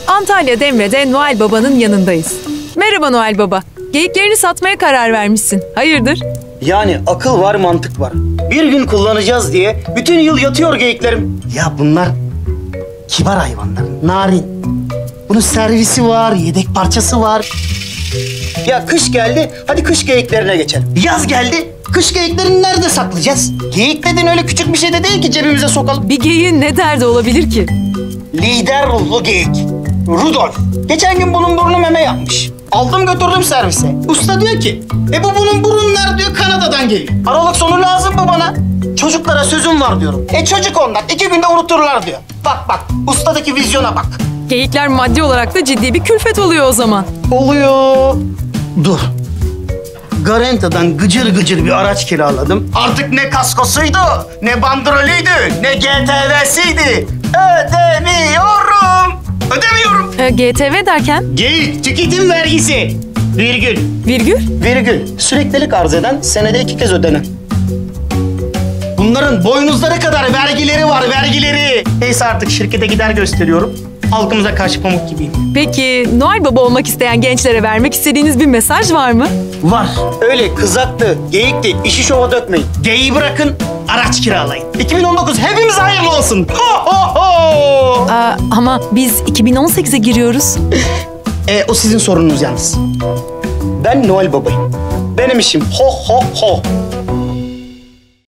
Antalya Demre'de Noel Baba'nın yanındayız. Merhaba Noel Baba. Geyiklerini satmaya karar vermişsin. Hayırdır? Yani akıl var, mantık var. Bir gün kullanacağız diye bütün yıl yatıyor geyiklerim. Ya bunlar kibar hayvanlar, narin. Bunun servisi var, yedek parçası var. Ya kış geldi, hadi kış geyiklerine geçelim. Yaz geldi, kış geyiklerini nerede saklayacağız? Geyik dediğin öyle küçük bir şey de değil ki cebimize sokalım. Bir geyiğin ne derdi olabilir ki? Lider ruhlu geyik. Rudolf. Geçen gün bunun burnu meme yapmış. Aldım götürdüm servise. Usta diyor ki, bu bunun burunlar diyor Kanada'dan geliyor. Aralık sonu lazım bu bana. Çocuklara sözüm var diyorum. Çocuk onlar, 2 günde unuturlar diyor. Bak, ustadaki vizyona bak. Geyikler maddi olarak da ciddi bir külfet oluyor o zaman. Oluyor. Dur. Garanta'dan gıcır gıcır bir araç kiraladım. Artık ne kaskosuydu, ne bandrolüydü, ne GTV'siydi. Ödemiyorum. GTV derken? Geyik tüketim vergisi. Virgül. Virgül? Virgül. Süreklilik arz eden, senede 2 kez ödenen. Bunların boynuzları kadar vergileri var, vergileri. Neyse artık şirkete gider gösteriyorum. Halkımıza karşı pamuk gibiyim. Peki Noel Baba olmak isteyen gençlere vermek istediğiniz bir mesaj var mı? Var. Öyle kızaktı, geyikti, işi şova dökmeyin. Geyiği bırakın, araç kiralayın. 2019 hepimize hayırlı olsun. Ho ho ho! Ama biz 2018'e giriyoruz. O sizin sorununuz yalnız. Ben Noel Baba'yım. Benim işim ho ho ho.